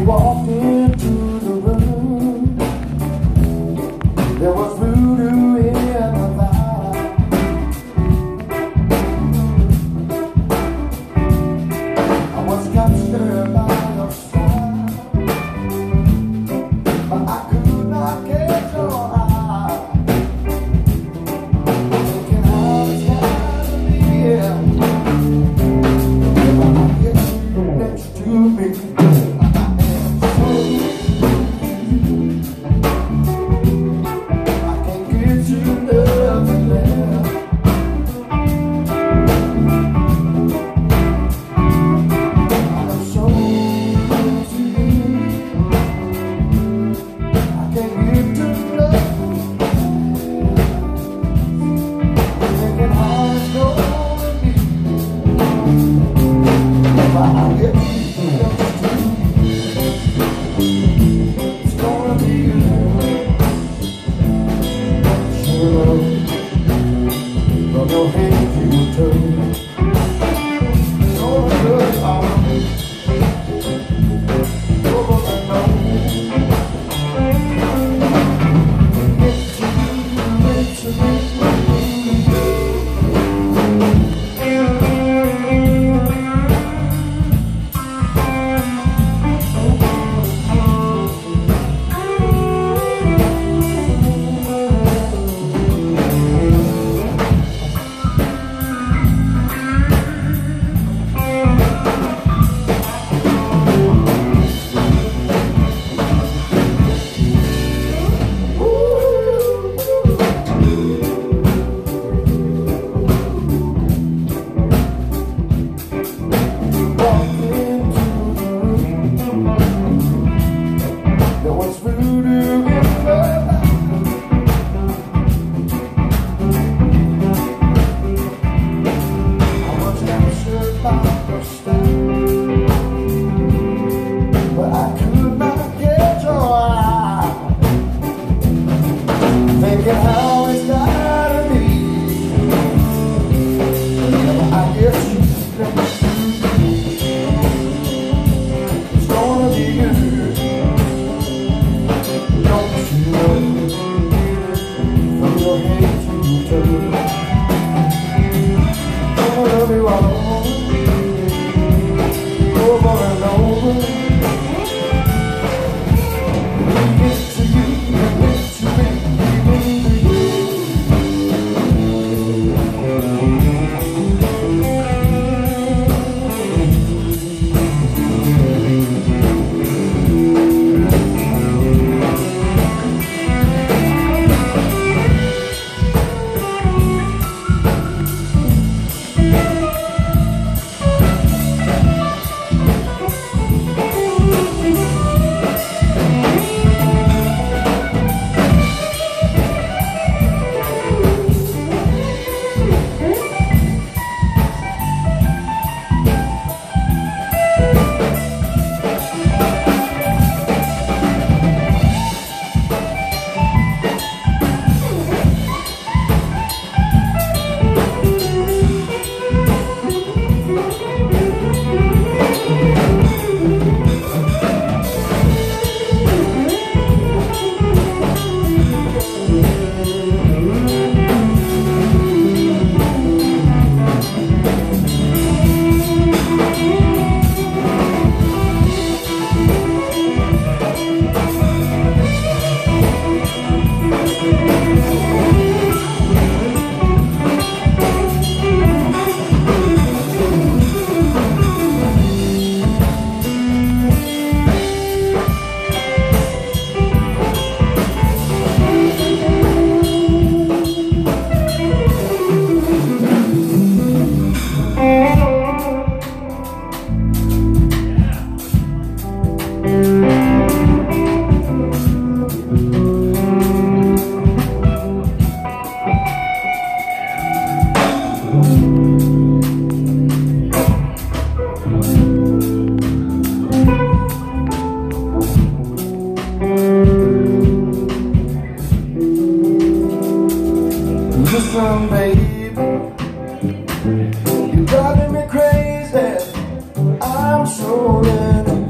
walked into the room. There was voodoo in the vibe. I was captured by your style, but I could not get your eye. Thinking how it's gotta be, yeah. If I get you next to me, how it's gotta be. I guess you it's gonna be good. Don't you know, from your head to your toe, gonna be wrong over and over. Get to you, get to me. Listen, baby, you're driving me crazy. I'm so ready.